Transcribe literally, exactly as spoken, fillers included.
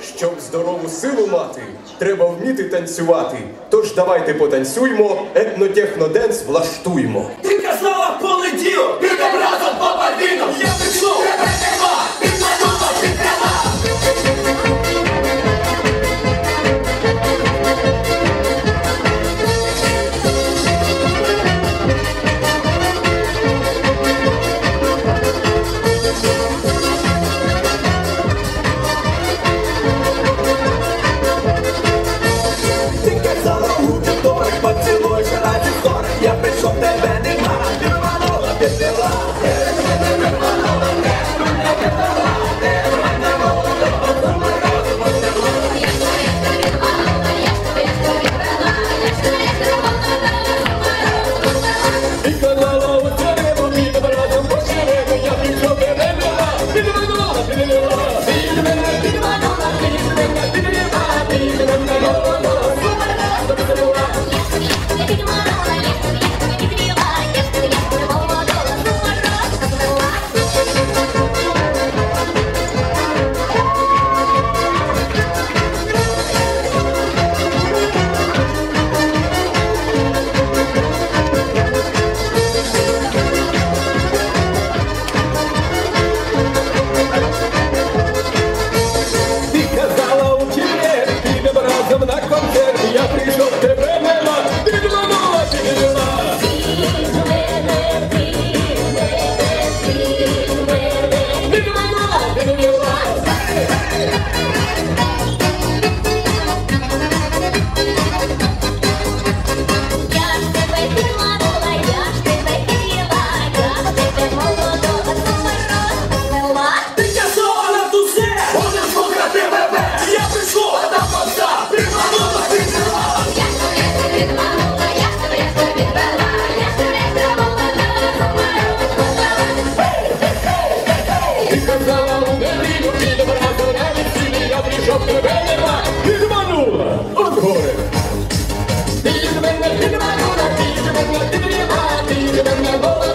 Щоб здорову силу мати, треба вміти танцювати. Тож давайте потанцюймо, етнотехноденс влаштуймо. Ти казала понеділок, підем разом по барвінам. Я прийшов, тебе нема, підманула, підняла. Я прийшов, тебе нема, підманула, підняла. Підманула, підманула, підманула, підманула, підманула.